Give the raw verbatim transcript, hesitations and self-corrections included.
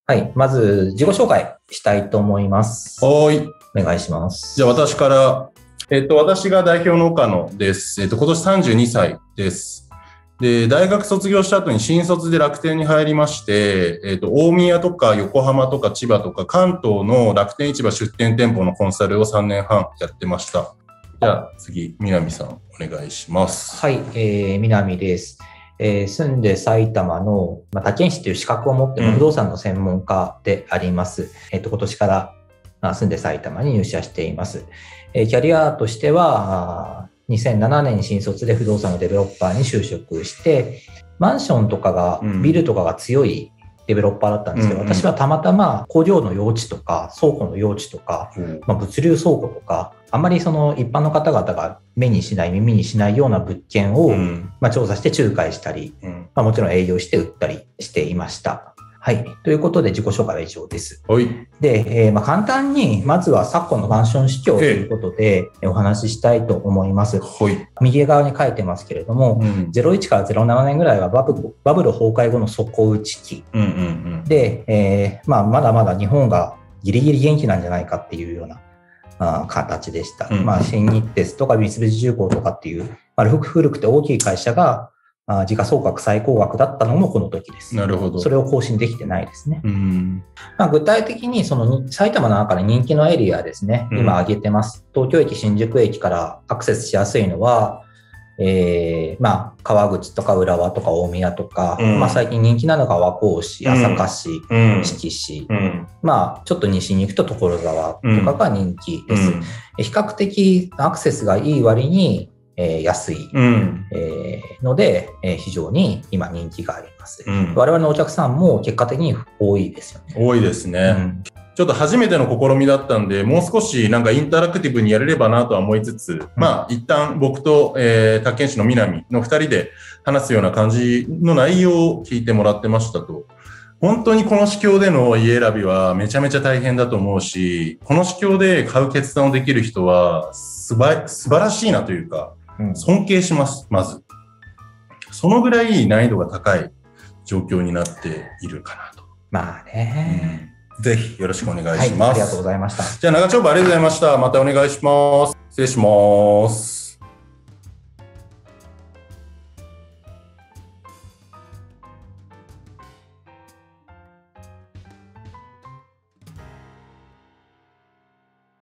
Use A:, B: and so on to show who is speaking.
A: はい。まず、自己紹介したいと思います。
B: はい。
A: お願いします。
B: じゃあ、私から、えっと、私が代表農家のです。えっと、今年さんじゅうにさいです。で、大学卒業した後に新卒で楽天に入りまして、えっと、大宮とか横浜とか千葉とか関東の楽天市場出店店舗のコンサルをさんねんはんやってました。じゃあ、次、南さん、お願いします。
A: はい。えー、南です。えー、住んで埼玉の、まあ、他県市という資格を持っての不動産の専門家であります。うん、えっと、今年から、まあ、住んで埼玉に入社しています。えー、キャリアとしては、にせんななねんに新卒で不動産のデベロッパーに就職して、マンションとかが、ビルとかが強いデベロッパーだったんですけど、うんうん、私はたまたま工場の用地とか倉庫の用地とか、うんまあ、物流倉庫とか、あんまりその一般の方々が目にしない耳にしないような物件を、うんまあ、調査して仲介したり、うんまあ、もちろん営業して売ったりしていました。はい。ということで自己紹介は以上です。
B: はい。
A: で、えーまあ、簡単にまずは昨今のマンション市況ということでお話ししたいと思います。
B: はい。
A: 右側に書いてますけれども、うん、ゼロいちからゼロななねんぐらいはバブル、バブル崩壊後の底打ち期、うんうんうん、で、えーまあ、まだまだ日本がギリギリ元気なんじゃないかっていうようなあ形でした。うんまあ、新日鉄とか三菱重工とかっていう、まあ、古くて大きい会社があ時価総額最高額だったのもこの時です。
B: なるほど。
A: それを更新できてないですね。
B: うん
A: まあ、具体的にその埼玉の中で人気のエリアですね、今挙げてます。東京駅、新宿駅からアクセスしやすいのは、えー、まあ川口とか浦和とか大宮とか、うんまあ、最近人気なのが和光市、朝霞市、うん、志木市、うん、まあちょっと西に行くと所沢とかが人気です。うん、比較的アクセスがいい割にえー、安い、うんえー、ので、えー、非常に今人気があります、うん。我々のお客さんも結果的に多いですよね。
B: 多いですね。うん、ちょっと初めての試みだったんで、もう少しなんかインタラクティブにやれればなとは思いつつ、うん、まあ一旦僕と、えー、他県市の南のふたりで話すような感じの内容を聞いてもらってましたと。本当にこの市況での家選びはめちゃめちゃ大変だと思うし、この市況で買う決断をできる人はすば素晴らしいなというか、尊敬します、まず。そのぐらい難易度が高い状況になっているかなと。
A: まあね、
B: うん。ぜひよろしくお願いします。
A: はい、ありがとうございました。
B: じゃあ長丁場ありがとうございました。またお願いします。失礼します。